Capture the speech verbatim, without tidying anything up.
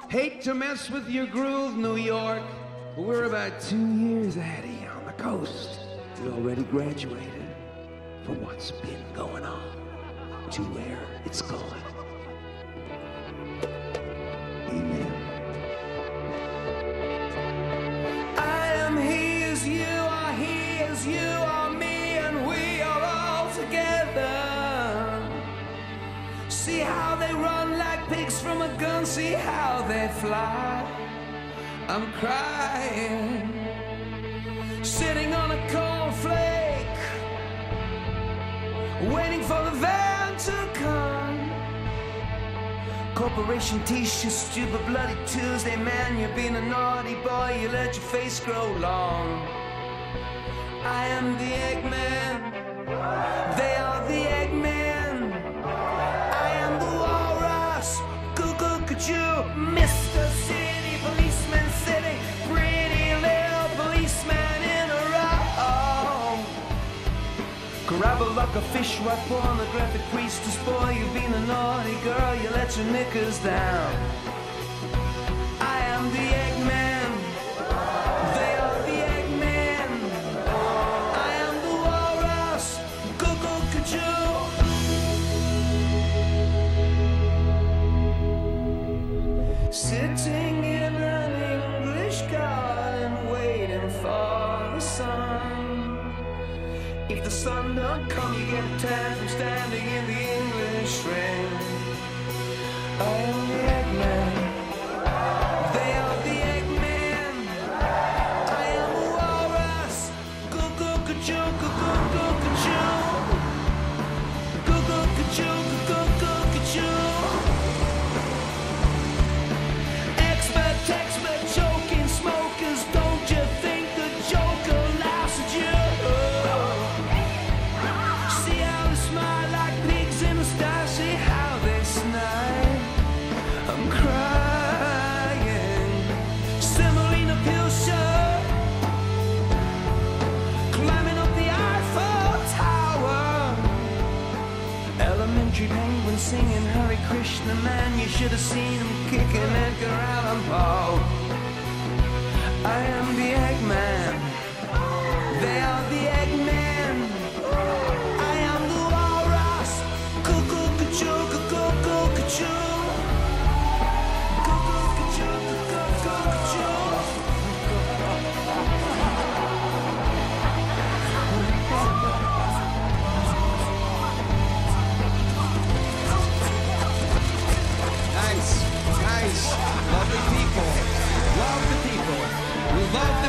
Hate to mess with your groove, New York, but we're about two years ahead of you on the coast. We already graduated from what's been going on to where it's going. Amen. I am he as you are, he as you are me, and we are all together. See how they run like pigs from a gun, see how they fly. I'm crying, sitting on a cornflake, waiting for the van to come. Corporation t-shirts, stupid bloody Tuesday, man, you've been a naughty boy, you let your face grow long. I am the Eggman, they are the Eggman. I am the Walrus, cuckoo-cuckoo, Mister City Policeman City, pretty little policeman in a row. Grabble like a fish right pornographic priestess boy, you've been a naughty girl, you let your knickers down. I am the Eggman, they are the Eggman. I am the Walrus, cuckoo-cuckoo. Sitting in an English garden, waiting for the sun. If the sun don't come, you get a tan from standing in the English rain. I am the Eggman, they are the Eggman. I am the Walrus, cuckoo-cuckoo, cuckoo-cuckoo, cuckoo-cuckoo, cuckoo-cuckoo. Expert, expert, choking smokers, don't you think the Joker laughs at you? See how they smile like pigs in a sty, see how they snide. I'm crying, Semolina Pilsner, climbing up the Eiffel Tower. Elementary penguin singing Hare Krishna, man, you should have seen him kicking Edgar Allan Poe. I am the Eggman, they are the Eggman. I am the Walrus, cuckoo-cuckoo, cuckoo-cuckoo, cuckoo-cuckoo, cuckoo-cuckoo. Nice, nice, lovely people. Love the people. We love